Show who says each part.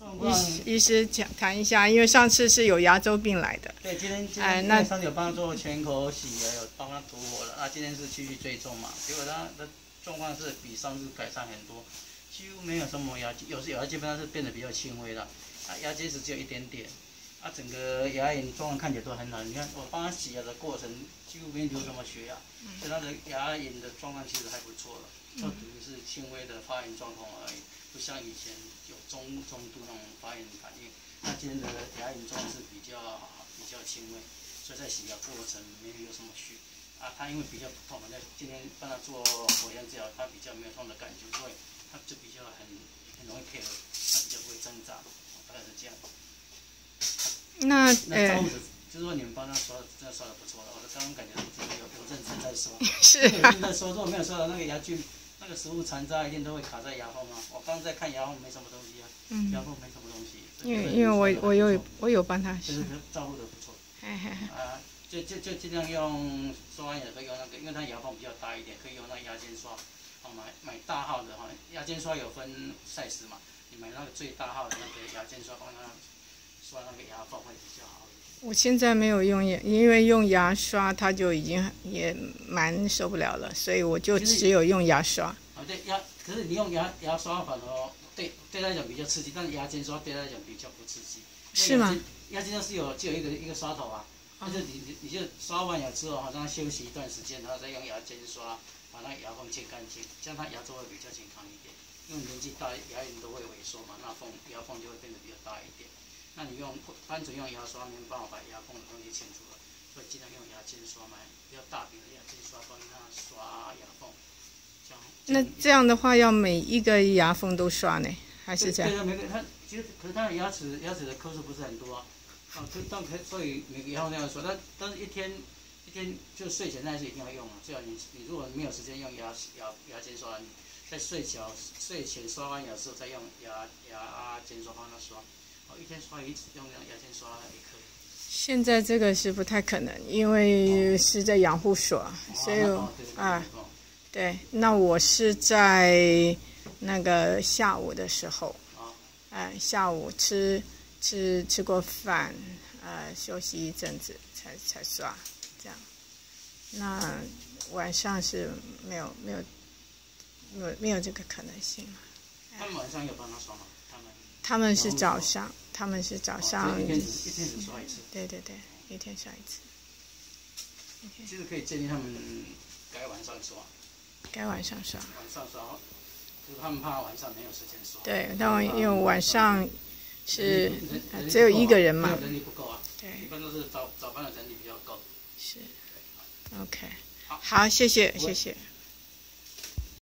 Speaker 1: 医师谈一下，因为上次是有牙周病来的。
Speaker 2: 对，今天那上次有帮他做全口洗牙，有帮他涂活了。今天是继续追踪嘛，结果他的状况是比上次改善很多，几乎没有什么牙，有牙基本上是变得比较轻微了。牙结石只有一点点。整个牙龈状况看起来都很好。你看我帮他洗牙的过程，几乎没流什么血呀，所以他的牙龈的状况其实还不错了。就等于是轻微的发炎状况而已，不像以前有中度那种发炎反应。那今天的牙龈状况是比较轻微，所以在洗牙过程没有什么血。他因为比较不痛，那今天帮他做口腔治疗，他比较没有痛的感觉，所以他就比较很容易配合，他比较不会挣扎，大概是这样。那照顾就是说你们帮他刷，真的刷的不错了。我刚刚感觉有认真在刷，
Speaker 1: 是
Speaker 2: 有认真在刷。如果没有刷到那个牙菌、那个食物残渣，一定都会卡在牙缝啊。我刚刚在看牙缝，没什么东西啊，牙缝没什么东西。
Speaker 1: 因为我有帮他，
Speaker 2: 就是照顾的不错。就尽量用刷完牙可以用那个，因为它牙缝比较大一点，可以用那个牙尖刷。买大号的牙尖刷有分size嘛，你买那个最大号的那个牙尖刷，帮它刷那个牙缝会比较好一点。
Speaker 1: 我现在没有用因为用牙刷它就已经也蛮受不了了，所以我就只有用牙刷。
Speaker 2: 对可是你用牙刷反而对他来讲比较刺激，但是牙尖刷对他来讲比较不刺激。
Speaker 1: 是吗？
Speaker 2: 牙尖刷只有一个刷头啊，就是你就刷完牙之后，好像休息一段时间，然后再用牙尖刷把那牙缝清干净，这样它牙周会比较健康一点。因为年纪大，牙龈都会萎缩嘛，那牙缝就会变得比较大一点。那你单纯用牙刷没办法把牙缝的东西清除了，所以尽量用牙尖刷，买比较大柄的牙尖刷帮它刷牙缝。
Speaker 1: 那这样的话，要每一个牙缝都刷呢，还是这样？
Speaker 2: 对，每个其实可是它的牙齿的颗数不是很多啊，所以每个牙缝都要刷，但是一天就睡前那是一定要用啊。最好你如果没有时间用牙尖刷，你在睡前刷完牙之后再用牙尖刷帮它刷。一天刷一次，用牙尖刷也可以。
Speaker 1: 现在这个是不太可能，因为是在养护所，所以对，那我是在那个下午的时候，下午吃过饭，休息一阵子才刷，这样。那晚上是没有这个可能性了。
Speaker 2: 他们晚上有帮他刷吗？
Speaker 1: 他们是早上，
Speaker 2: 一天只刷一次。
Speaker 1: 对，一天刷一次。
Speaker 2: 其实可以建议他们改晚上刷。晚上刷，就是他们怕晚上没有时间刷。
Speaker 1: 对，但因为晚上是只有一个人嘛，
Speaker 2: 人力不够啊。
Speaker 1: 对，
Speaker 2: 一般都是早班的人力比较够。
Speaker 1: 是 ，OK，好，谢谢。